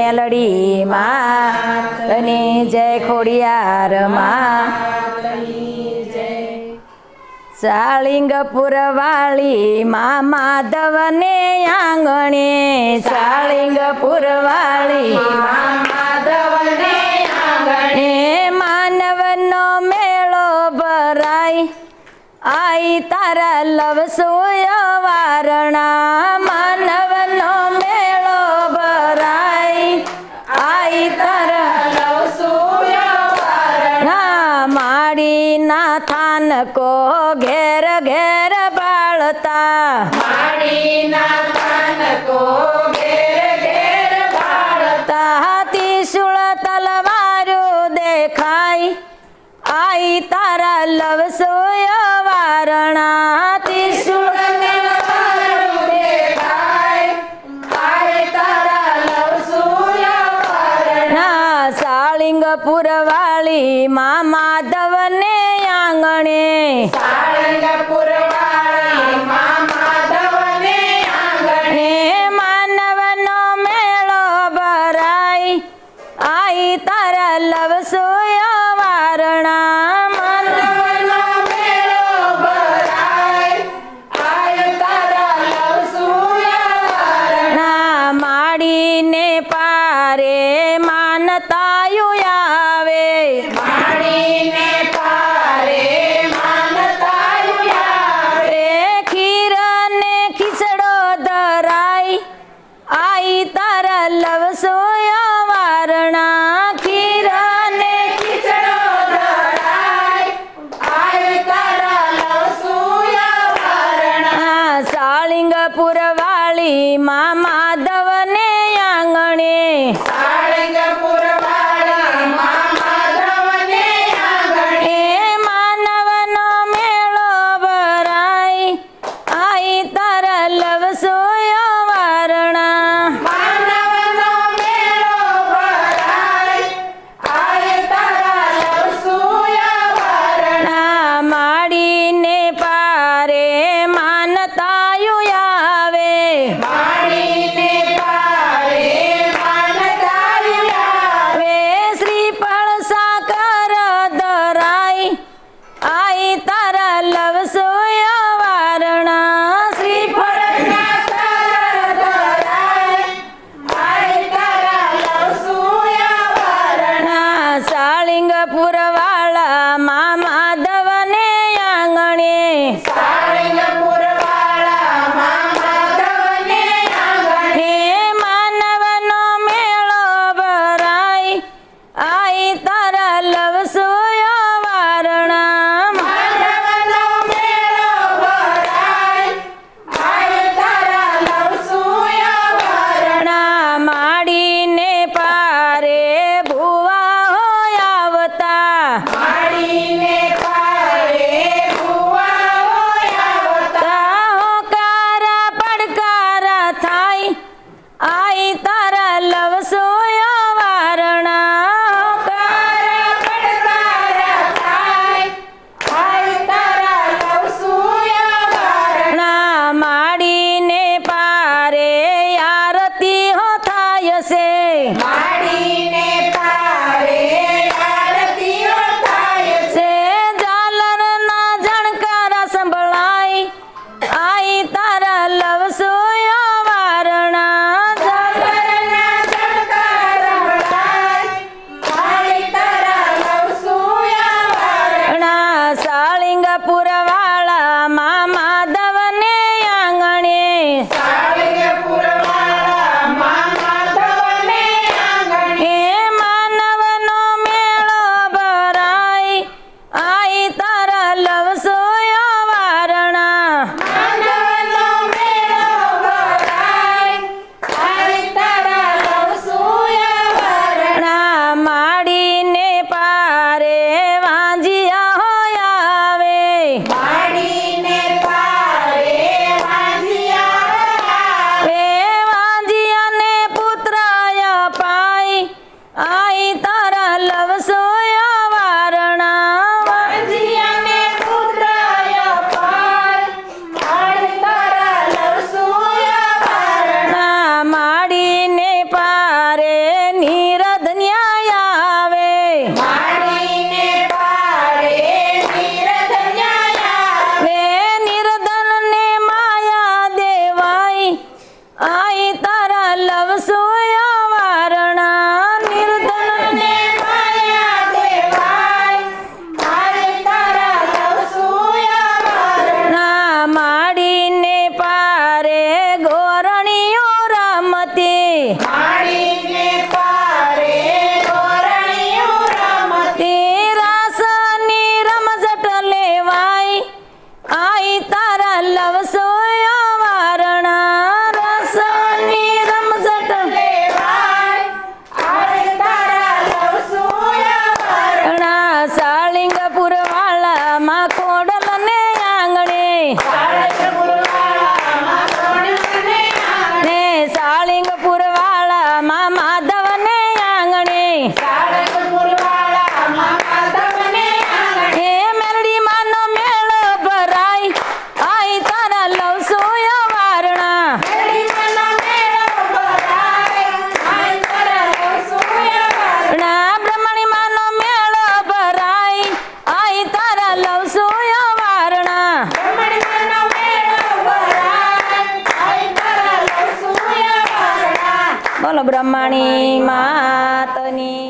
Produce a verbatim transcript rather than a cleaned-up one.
મેલડી માતની જય ખોડિયાર માતની જય સાળિંગપુર વાળી મા માધવને આંગણે સાળિંગપુર વાળી મા માધવને આંગણે માનવનો મેળો ભરાય આઈ તારા લવસોય વારણા માનવનો મેળો ભરાય આઈ તારા લવસોય વારણા માડીના થાનકો ઘેર ઘેર બાળતા માડીના થાનકો ઘેર ઘેર બાળતા ત્રિશૂળ તલવારો દેખાય આઈ તારા લવસોય વારણા ત્રિશૂળ તલવારો દેખાય આઈ તારા લવસોય વારણા સાળિંગપુર વાળી મા માધવને આંગણે સાળિંગપુર વાળી મા માધવને આંગણે માનવનો મેળો ભરાય આઈ તારા લવસોય વારણા માનવનો મેળો ભરાય આઈ તારા લવસોય વારણા માડીને પારે માનતાયું આવે માડીને પારે માનતાયું આવે ખીર ને ખીચડો ધરાય આઈ તારા લવસોય વારણા ખીર ને ખીચડો ધરાય આઈ તારા લવસોય વારણા સાળિંગપુર વાળી મા માધવને આંગણે સાળિંગપુર વાળી મા માધવને આંગણે માનવનો મેળો ભરાય આઈ તારા લવસોય વારણા માનવનો મેળો ભરાય આઈ તારા લવસોય વારણા માડીને પારે માનતાયું આવે માડીને પારે માનતાયું આવે શ્રીફળ સાકર ધરાય આઈ તારા લવસોય વારણા શ્રીફળ સાકર ધરાય આઈ તારા લવસોય વારણા સાળિંગપુર વાળા મા માધવને આંગણે સાળિંગપુર વાળા મા માધવને આંગણે માનવનો મેળો ભરાય આઈ તારા લવસોય વારણા માનવનો મેળો ભરાય આઈ તારા લવસોય વારણા માડીને પારે ભુવા હોય આવતા માડીને પારે ભુવા હોય આવતા હોકારા પડકારા થાય આઈ તારા લવસોય વારણા હોકારા પડકારા થાય આઈ તારા લવસોય વારણા માડીને પારે આરતી હો થાય છે માડીને પારે આરતી હો થાય છે ઝાલરના ઝણકારા સંભળાય આઈ તારા લવસોય વારણા ઝાલરના ઝણકારા સંભળાય આઈ તારા લવસોય વારણા સાળિંગપુર વાળા મા માધવને આંગણે સાળિંગપુર વાળા મા માધવને આંગણે બ્રહ્મણી માતની।